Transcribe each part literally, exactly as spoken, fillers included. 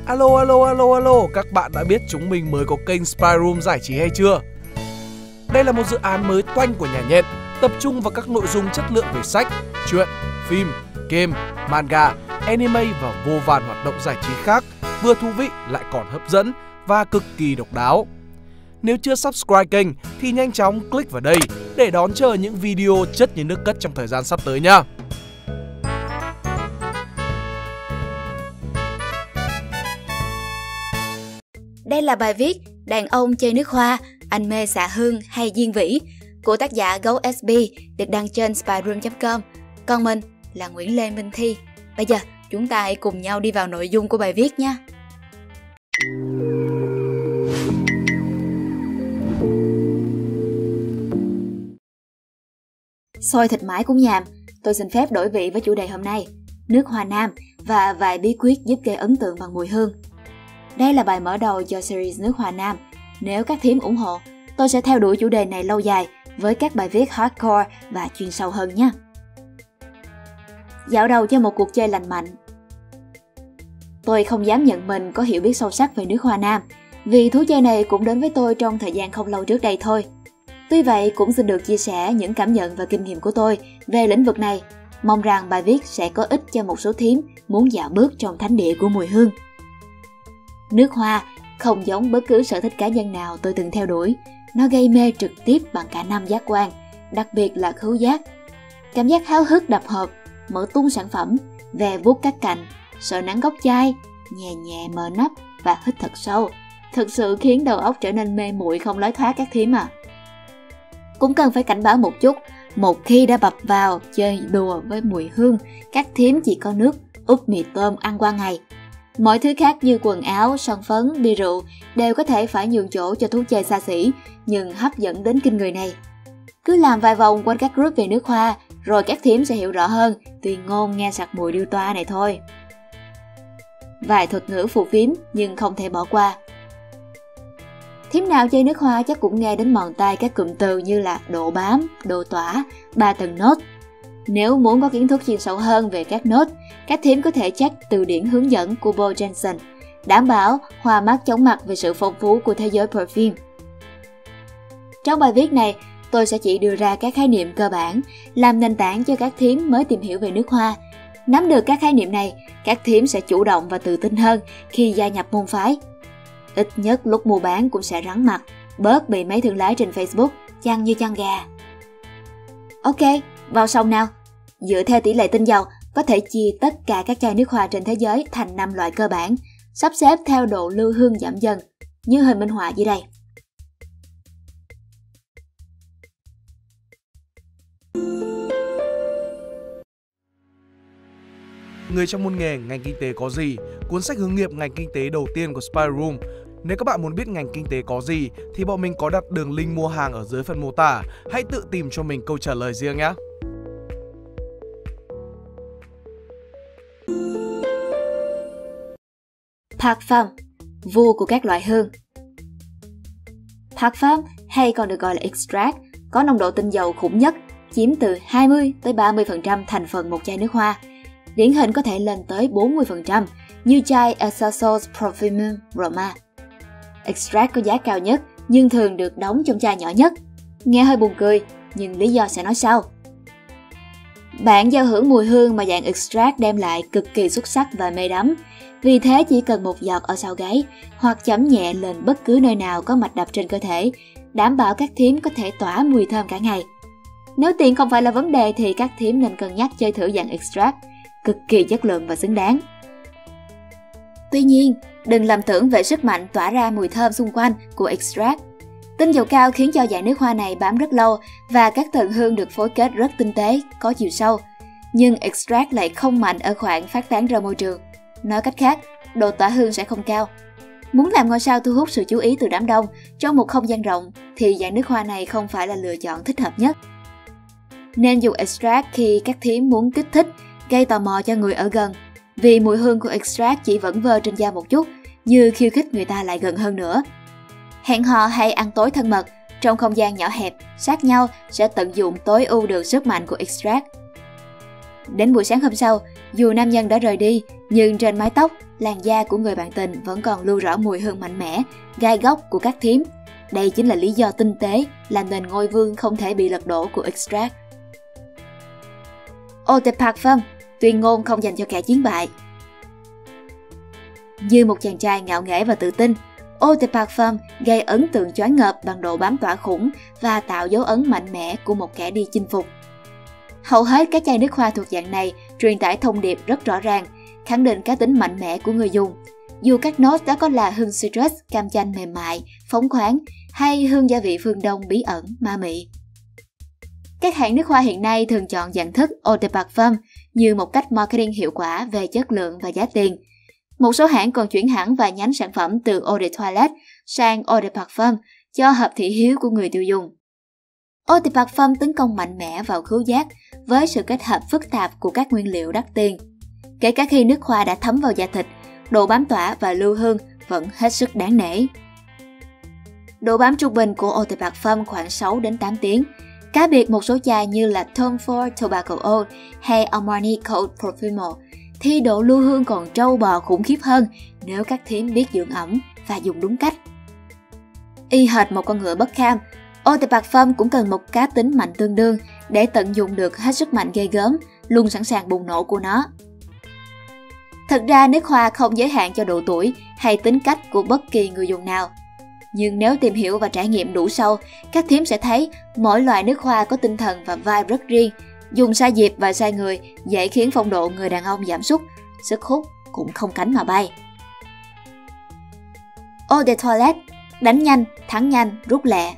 Alo alo alo alo, các bạn đã biết chúng mình mới có kênh Spy Room giải trí hay chưa? Đây là một dự án mới toanh của nhà nhện, tập trung vào các nội dung chất lượng về sách, truyện, phim, game, manga, anime và vô vàn hoạt động giải trí khác, vừa thú vị lại còn hấp dẫn và cực kỳ độc đáo. Nếu chưa subscribe kênh thì nhanh chóng click vào đây để đón chờ những video chất như nước cất trong thời gian sắp tới nha. Đây là bài viết Đàn ông chơi nước hoa, anh mê xạ hương hay diên vĩ của tác giả Gấu ét bê được đăng trên spyroom chấm com. Còn mình là Nguyễn Lê Minh Thi. Bây giờ chúng ta hãy cùng nhau đi vào nội dung của bài viết nha. Xôi thịt mãi cũng nhàm, tôi xin phép đổi vị với chủ đề hôm nay, nước hoa nam và vài bí quyết giúp gây ấn tượng bằng mùi hương. Đây là bài mở đầu cho series nước hoa nam. Nếu các thím ủng hộ, tôi sẽ theo đuổi chủ đề này lâu dài với các bài viết hardcore và chuyên sâu hơn nhé. Dạo đầu cho một cuộc chơi lành mạnh. Tôi không dám nhận mình có hiểu biết sâu sắc về nước hoa nam, vì thú chơi này cũng đến với tôi trong thời gian không lâu trước đây thôi. Tuy vậy cũng xin được chia sẻ những cảm nhận và kinh nghiệm của tôi về lĩnh vực này. Mong rằng bài viết sẽ có ích cho một số thím muốn dạo bước trong thánh địa của mùi hương. Nước hoa không giống bất cứ sở thích cá nhân nào tôi từng theo đuổi. Nó gây mê trực tiếp bằng cả năm giác quan, đặc biệt là khứu giác. Cảm giác háo hức đập hộp, mở tung sản phẩm, ve vuốt các cạnh, sờ nắn góc chai, nhẹ nhẹ mở nắp và hít thật sâu. Thực sự khiến đầu óc trở nên mê muội không lối thoát các thím à. Cũng cần phải cảnh báo một chút, một khi đã bập vào chơi đùa với mùi hương, các thím chỉ có nước, úp mì tôm ăn qua ngày. Mọi thứ khác như quần áo, son phấn, bia rượu đều có thể phải nhường chỗ cho thú chơi xa xỉ, nhưng hấp dẫn đến kinh người này. Cứ làm vài vòng quanh các group về nước hoa, rồi các thím sẽ hiểu rõ hơn tuyên ngôn nghe sặc mùi điêu toa này thôi. Vài thuật ngữ phù phiếm nhưng không thể bỏ qua. Thím nào chơi nước hoa chắc cũng nghe đến mòn tai các cụm từ như là độ bám, độ tỏa, ba tầng nốt. Nếu muốn có kiến thức chuyên sâu hơn về các nốt, các thím có thể check từ điển hướng dẫn của Bo Jensen, đảm bảo hoa mắt chóng mặt về sự phong phú của thế giới perfume. Trong bài viết này, tôi sẽ chỉ đưa ra các khái niệm cơ bản, làm nền tảng cho các thím mới tìm hiểu về nước hoa. Nắm được các khái niệm này, các thím sẽ chủ động và tự tin hơn khi gia nhập môn phái. Ít nhất lúc mua bán cũng sẽ rắn mặt, bớt bị mấy thương lái trên Facebook chăn như chăn gà. Ok, vào sông nào. Dựa theo tỷ lệ tinh dầu, có thể chia tất cả các chai nước hoa trên thế giới thành năm loại cơ bản, sắp xếp theo độ lưu hương giảm dần, như hình minh họa dưới đây. Người trong môn nghề ngành kinh tế có gì? Cuốn sách hướng nghiệp ngành kinh tế đầu tiên của Spy Room. Nếu các bạn muốn biết ngành kinh tế có gì thì bọn mình có đặt đường link mua hàng ở dưới phần mô tả. Hãy tự tìm cho mình câu trả lời riêng nhé. Parfum, vua của các loại hương. Parfum hay còn được gọi là extract có nồng độ tinh dầu khủng nhất, chiếm từ hai mươi tới ba mươi phần trăm thành phần một chai nước hoa. Điển hình có thể lên tới bốn mươi phần trăm như chai Asasos Parfumum Roma. Extract có giá cao nhất nhưng thường được đóng trong chai nhỏ nhất. Nghe hơi buồn cười nhưng lý do sẽ nói sau. Bạn giao hưởng mùi hương mà dạng extract đem lại cực kỳ xuất sắc và mê đắm. Vì thế chỉ cần một giọt ở sau gáy hoặc chấm nhẹ lên bất cứ nơi nào có mạch đập trên cơ thể, đảm bảo các thím có thể tỏa mùi thơm cả ngày. Nếu tiền không phải là vấn đề thì các thím nên cân nhắc chơi thử dạng extract, cực kỳ chất lượng và xứng đáng. Tuy nhiên, đừng lầm tưởng về sức mạnh tỏa ra mùi thơm xung quanh của extract. Tinh dầu cao khiến cho dạng nước hoa này bám rất lâu và các tầng hương được phối kết rất tinh tế, có chiều sâu. Nhưng extract lại không mạnh ở khoảng phát tán ra môi trường. Nói cách khác, độ tỏa hương sẽ không cao. Muốn làm ngôi sao thu hút sự chú ý từ đám đông trong một không gian rộng thì dạng nước hoa này không phải là lựa chọn thích hợp nhất. Nên dùng extract khi các thím muốn kích thích, gây tò mò cho người ở gần. Vì mùi hương của extract chỉ vẩn vơ trên da một chút, như khiêu khích người ta lại gần hơn nữa. Hẹn hò hay ăn tối thân mật, trong không gian nhỏ hẹp, sát nhau sẽ tận dụng tối ưu được sức mạnh của extract. Đến buổi sáng hôm sau, Dù nam nhân đã rời đi, nhưng trên mái tóc, làn da của người bạn tình vẫn còn lưu rõ mùi hương mạnh mẽ, gai góc của các thím. Đây chính là lý do tinh tế làm nền ngôi vương không thể bị lật đổ của Extract. Eau de Parfum, tuyên ngôn không dành cho kẻ chiến bại. Như một chàng trai ngạo nghễ và tự tin, Eau de Parfum gây ấn tượng choáng ngợp bằng độ bám tỏa khủng và tạo dấu ấn mạnh mẽ của một kẻ đi chinh phục. Hầu hết các chai nước hoa thuộc dạng này truyền tải thông điệp rất rõ ràng, khẳng định cá tính mạnh mẽ của người dùng. Dù các nốt đó có là hương citrus, cam chanh mềm mại, phóng khoáng hay hương gia vị phương Đông bí ẩn, ma mị. Các hãng nước hoa hiện nay thường chọn dạng thức Eau de Parfum như một cách marketing hiệu quả về chất lượng và giá tiền. Một số hãng còn chuyển hẳn vài nhánh sản phẩm từ Eau de Toilette sang Eau de Parfum cho hợp thị hiếu của người tiêu dùng. Eau de Parfum tấn công mạnh mẽ vào khứu giác với sự kết hợp phức tạp của các nguyên liệu đắt tiền. Kể cả khi nước hoa đã thấm vào da thịt, độ bám tỏa và lưu hương vẫn hết sức đáng nể. Độ bám trung bình của Eau de Parfum khoảng sáu đến tám tiếng. Cá biệt một số chai như là Tom Ford Tobacco Oud hay Armani Cold Profumo thì độ lưu hương còn trâu bò khủng khiếp hơn nếu các thím biết dưỡng ẩm và dùng đúng cách. Y hệt một con ngựa bất kham, Eau de Parfum cũng cần một cá tính mạnh tương đương để tận dụng được hết sức mạnh ghê gớm, luôn sẵn sàng bùng nổ của nó. Thật ra nước hoa không giới hạn cho độ tuổi hay tính cách của bất kỳ người dùng nào. Nhưng nếu tìm hiểu và trải nghiệm đủ sâu, các thím sẽ thấy mỗi loại nước hoa có tinh thần và vibe rất riêng. Dùng sai dịp và sai người dễ khiến phong độ người đàn ông giảm sút, sức hút cũng không cánh mà bay. Eau de Toilette, đánh nhanh, thắng nhanh, rút lẹ.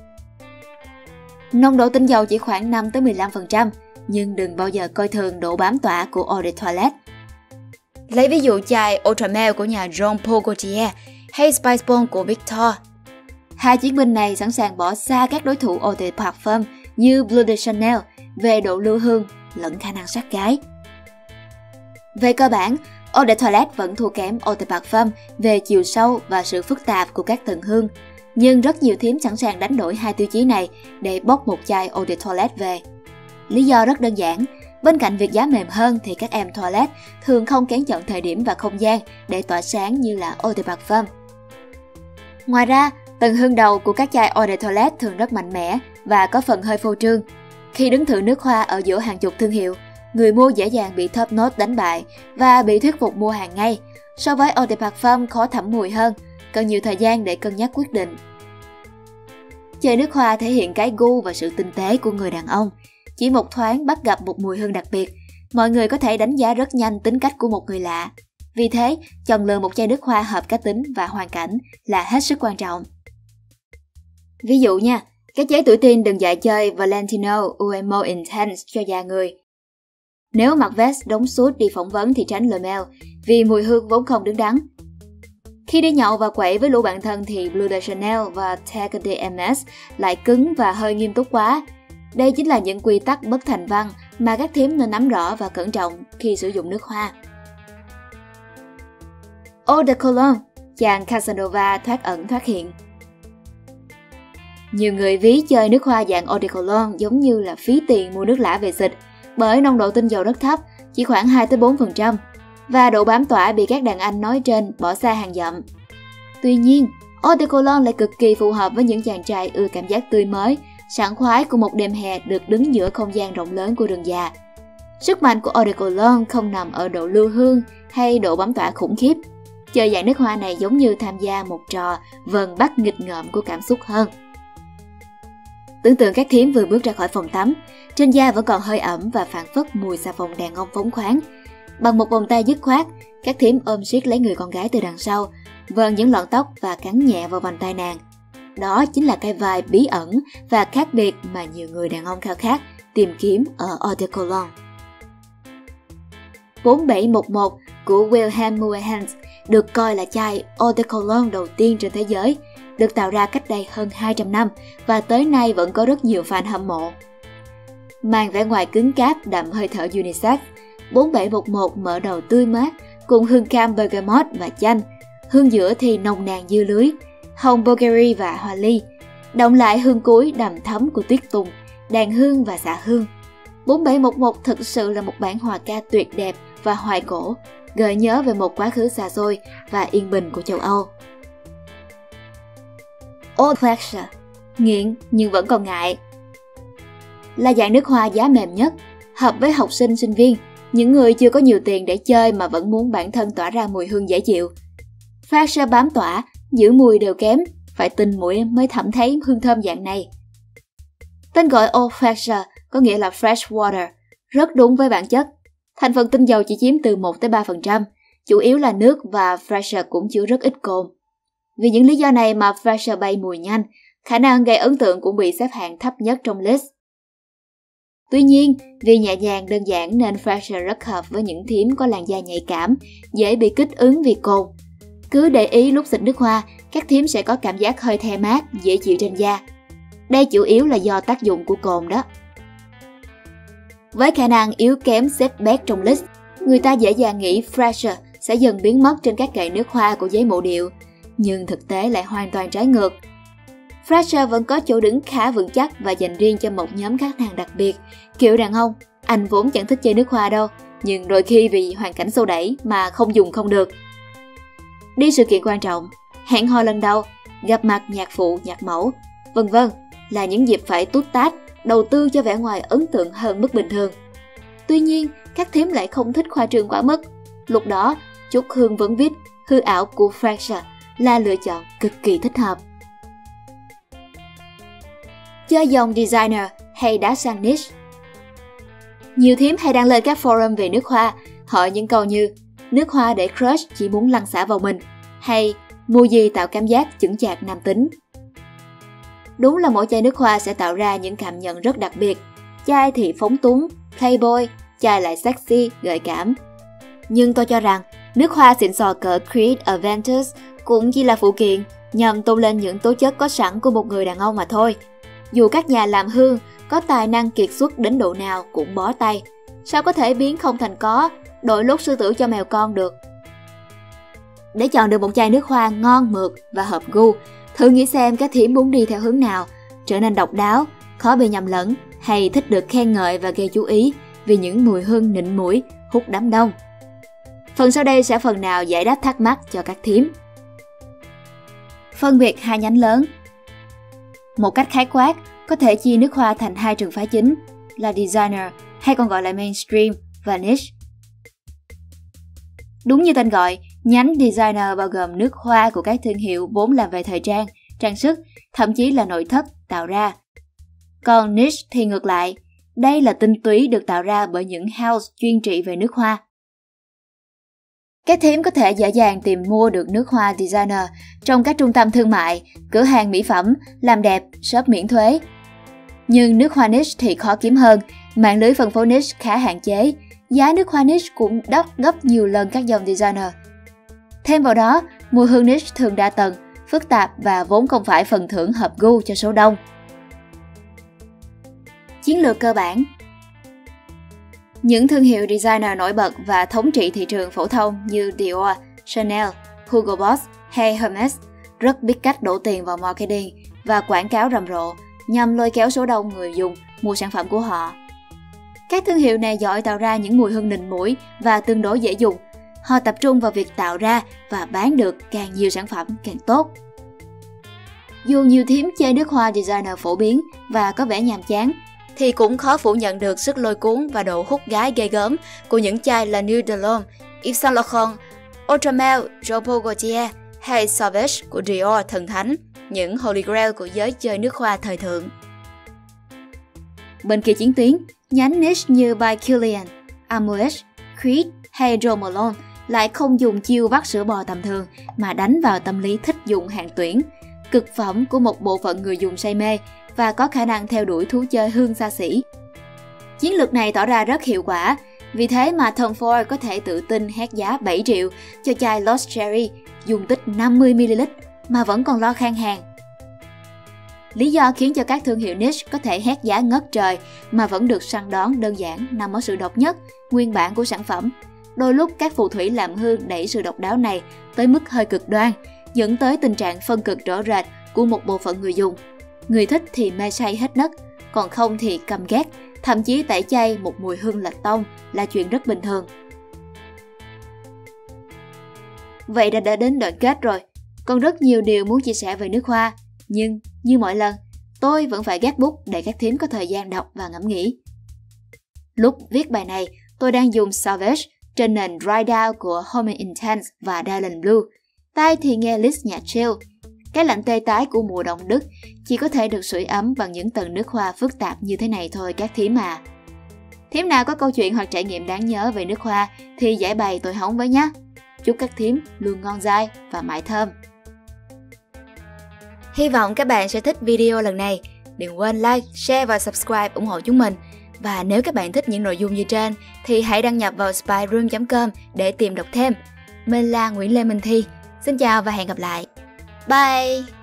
Nồng độ tinh dầu chỉ khoảng năm đến mười lăm phần trăm, nhưng đừng bao giờ coi thường độ bám tỏa của Eau de Toilette. Lấy ví dụ chai Ultramel của nhà Jean Paul Gaultier hay Spice Bomb của Victor. Hai chiến binh này sẵn sàng bỏ xa các đối thủ Eau de Parfum như Bleu de Chanel về độ lưu hương lẫn khả năng sát gái. Về cơ bản, Eau de Toilette vẫn thua kém Eau de Parfum về chiều sâu và sự phức tạp của các tầng hương, nhưng rất nhiều thím sẵn sàng đánh đổi hai tiêu chí này để bốc một chai Eau de Toilette về. Lý do rất đơn giản, bên cạnh việc giá mềm hơn thì các em toilet thường không kén chọn thời điểm và không gian để tỏa sáng như là Eau de Parfum. Ngoài ra, tầng hương đầu của các chai Eau de Toilette thường rất mạnh mẽ và có phần hơi phô trương. Khi đứng thử nước hoa ở giữa hàng chục thương hiệu, người mua dễ dàng bị top notch đánh bại và bị thuyết phục mua hàng ngay. So với Eau de Parfum khó thẩm mùi hơn, cần nhiều thời gian để cân nhắc quyết định. Chai nước hoa thể hiện cái gu và sự tinh tế của người đàn ông. Chỉ một thoáng bắt gặp một mùi hương đặc biệt, mọi người có thể đánh giá rất nhanh tính cách của một người lạ. Vì thế, chọn lựa một chai nước hoa hợp cá tính và hoàn cảnh là hết sức quan trọng. Ví dụ nha, các chế tuổi teen đừng dạy chơi Valentino Uomo Intense cho già người. Nếu mặc vest đóng suit đi phỏng vấn thì tránh Le Male vì mùi hương vốn không đứng đắn. Khi đi nhậu và quậy với lũ bạn thân thì Bleu de Chanel và Terre de Hermès lại cứng và hơi nghiêm túc quá. Đây chính là những quy tắc bất thành văn mà các thím nên nắm rõ và cẩn trọng khi sử dụng nước hoa. Eau de Cologne, chàng Casanova thoát ẩn thoát hiện. Nhiều người ví chơi nước hoa dạng Eau de Cologne giống như là phí tiền mua nước lã về xịt, bởi nồng độ tinh dầu rất thấp, chỉ khoảng hai đến bốn phần trăm, và độ bám tỏa bị các đàn anh nói trên bỏ xa hàng dặm. Tuy nhiên, Eau de Cologne lại cực kỳ phù hợp với những chàng trai ưa cảm giác tươi mới, sảng khoái của một đêm hè được đứng giữa không gian rộng lớn của rừng già. Sức mạnh của Eau de Cologne không nằm ở độ lưu hương hay độ bám tỏa khủng khiếp. Chơi dạng nước hoa này giống như tham gia một trò vần bắt nghịch ngợm của cảm xúc hơn. Tưởng tượng các thím vừa bước ra khỏi phòng tắm, trên da vẫn còn hơi ẩm và phảng phất mùi xà phòng đàn ông phóng khoáng. Bằng một vòng tay dứt khoát, các thím ôm siết lấy người con gái từ đằng sau, vờn những lọn tóc và cắn nhẹ vào vành tai nàng. Đó chính là cái vibe bí ẩn và khác biệt mà nhiều người đàn ông khao khát tìm kiếm ở Eau de Cologne. bốn bảy một một của Wilhelm Moerhans được coi là chai Eau de Cologne đầu tiên trên thế giới, được tạo ra cách đây hơn hai trăm năm và tới nay vẫn có rất nhiều fan hâm mộ. Mang vẻ ngoài cứng cáp đậm hơi thở unisex, bốn bảy một một mở đầu tươi mát cùng hương cam bergamot và chanh, hương giữa thì nồng nàn dưa lưới, hồng Bulgari và hoa ly, động lại hương cuối đậm thấm của tuyết tùng, đàn hương và xạ hương. bốn bảy một một thực sự là một bản hòa ca tuyệt đẹp và hoài cổ, gợi nhớ về một quá khứ xa xôi và yên bình của châu Âu. Old Fashioned, nghiện nhưng vẫn còn ngại. Là dạng nước hoa giá mềm nhất, hợp với học sinh, sinh viên, những người chưa có nhiều tiền để chơi mà vẫn muốn bản thân tỏa ra mùi hương dễ chịu. Fashioned bám tỏa, giữ mùi đều kém, phải tinh mũi mới thẩm thấy hương thơm dạng này. Tên gọi Old Fashioned có nghĩa là fresh water, rất đúng với bản chất. Thành phần tinh dầu chỉ chiếm từ một đến ba phần trăm, chủ yếu là nước và Fashioned cũng chứa rất ít cồn. Vì những lý do này mà Fashioned bay mùi nhanh, khả năng gây ấn tượng cũng bị xếp hạng thấp nhất trong list. Tuy nhiên, vì nhẹ nhàng đơn giản nên Fashioned rất hợp với những thím có làn da nhạy cảm, dễ bị kích ứng vì cồn. Cứ để ý lúc xịt nước hoa, các thím sẽ có cảm giác hơi the mát, dễ chịu trên da. Đây chủ yếu là do tác dụng của cồn đó. Với khả năng yếu kém xếp bét trong list, người ta dễ dàng nghĩ Fashioned sẽ dần biến mất trên các kệ nước hoa của giấy mộ điệu, nhưng thực tế lại hoàn toàn trái ngược. Fashioned vẫn có chỗ đứng khá vững chắc và dành riêng cho một nhóm khách hàng đặc biệt, kiểu đàn ông. Anh vốn chẳng thích chơi nước hoa đâu, nhưng đôi khi vì hoàn cảnh xô đẩy mà không dùng không được. Đi sự kiện quan trọng, hẹn hò lần đầu, gặp mặt nhạc phụ, nhạc mẫu, vân vân là những dịp phải tút tát, đầu tư cho vẻ ngoài ấn tượng hơn mức bình thường. Tuy nhiên, các thím lại không thích khoa trương quá mức. Lúc đó, chút hương vấn vít, hư ảo của Fashioned là lựa chọn cực kỳ thích hợp. Chơi dòng designer hay đá sang niche. Nhiều thím hay đăng lên các forum về nước hoa, hỏi những câu như nước hoa để crush chỉ muốn lăn xả vào mình, hay mua gì tạo cảm giác chững chạc nam tính. Đúng là mỗi chai nước hoa sẽ tạo ra những cảm nhận rất đặc biệt. Chai thì phóng túng, playboy, chai lại sexy, gợi cảm. Nhưng tôi cho rằng, nước hoa xịn sò cỡ Creed Aventus cũng chỉ là phụ kiện nhằm tôn lên những tố chất có sẵn của một người đàn ông mà thôi. Dù các nhà làm hương có tài năng kiệt xuất đến độ nào cũng bó tay. Sao có thể biến không thành có, đổi lốt sư tử cho mèo con được? Để chọn được một chai nước hoa ngon mượt và hợp gu, thử nghĩ xem các thím muốn đi theo hướng nào, trở nên độc đáo, khó bị nhầm lẫn hay thích được khen ngợi và gây chú ý vì những mùi hương nịnh mũi, hút đám đông. Phần sau đây sẽ phần nào giải đáp thắc mắc cho các thím. Phân biệt hai nhánh lớn. Một cách khái quát, có thể chia nước hoa thành hai trường phái chính là designer hay còn gọi là mainstream và niche. Đúng như tên gọi, nhánh designer bao gồm nước hoa của các thương hiệu vốn làm về thời trang, trang sức, thậm chí là nội thất tạo ra. Còn niche thì ngược lại, đây là tinh túy được tạo ra bởi những house chuyên trị về nước hoa. Các thím có thể dễ dàng tìm mua được nước hoa designer trong các trung tâm thương mại, cửa hàng mỹ phẩm, làm đẹp, shop miễn thuế. Nhưng nước hoa niche thì khó kiếm hơn, mạng lưới phân phối niche khá hạn chế, giá nước hoa niche cũng đắt gấp nhiều lần các dòng designer. Thêm vào đó, mùi hương niche thường đa tầng, phức tạp và vốn không phải phần thưởng hợp gu cho số đông. Chiến lược cơ bản. Những thương hiệu designer nổi bật và thống trị thị trường phổ thông như Dior, Chanel, Hugo Boss hay Hermes rất biết cách đổ tiền vào marketing và quảng cáo rầm rộ nhằm lôi kéo số đông người dùng mua sản phẩm của họ. Các thương hiệu này giỏi tạo ra những mùi hương nịnh mũi và tương đối dễ dùng. Họ tập trung vào việc tạo ra và bán được càng nhiều sản phẩm càng tốt. Dù nhiều thím chê nước hoa designer phổ biến và có vẻ nhàm chán, thì cũng khó phủ nhận được sức lôi cuốn và độ hút gái ghê gớm của những chai La Nuit de l'Homme, Yves Saint Laurent, Ultramel, Jean Paul Gaultier hay Sauvage của Dior thần thánh, những holy grail của giới chơi nước hoa thời thượng. Bên kia chiến tuyến, nhánh niche như By Kilian, Amouage, Creed hay Jo Malone lại không dùng chiêu vắt sữa bò tầm thường mà đánh vào tâm lý thích dùng hàng tuyển, cực phẩm của một bộ phận người dùng say mê và có khả năng theo đuổi thú chơi hương xa xỉ. Chiến lược này tỏ ra rất hiệu quả, vì thế mà Tom Ford có thể tự tin hét giá bảy triệu cho chai Lost Cherry dung tích năm mươi mi li lít mà vẫn còn lo khan hàng. Lý do khiến cho các thương hiệu niche có thể hét giá ngất trời mà vẫn được săn đón đơn giản nằm ở sự độc nhất, nguyên bản của sản phẩm. Đôi lúc các phù thủy làm hương đẩy sự độc đáo này tới mức hơi cực đoan, dẫn tới tình trạng phân cực rõ rệt của một bộ phận người dùng. Người thích thì mê say hết nấc, còn không thì căm ghét, thậm chí tẩy chay một mùi hương lệch tông là chuyện rất bình thường. Vậy đã, đã đến đoạn kết rồi. Còn rất nhiều điều muốn chia sẻ về nước hoa, nhưng như mọi lần, tôi vẫn phải gác bút để các thím có thời gian đọc và ngẫm nghĩ. Lúc viết bài này, tôi đang dùng Savage trên nền Dry Down của Homing Intense và Dylan Blue. Tai thì nghe list nhạc chill. Cái lạnh tê tái của mùa đông Đức chỉ có thể được sưởi ấm bằng những tầng nước hoa phức tạp như thế này thôi các thím à. Thím nào có câu chuyện hoặc trải nghiệm đáng nhớ về nước hoa thì giải bày tôi hóng với nhé. Chúc các thím luôn ngon dai và mãi thơm. Hy vọng các bạn sẽ thích video lần này. Đừng quên like, share và subscribe ủng hộ chúng mình. Và nếu các bạn thích những nội dung như trên thì hãy đăng nhập vào spyroom chấm com để tìm đọc thêm. Mình là Nguyễn Lê Minh Thi. Xin chào và hẹn gặp lại. Bye!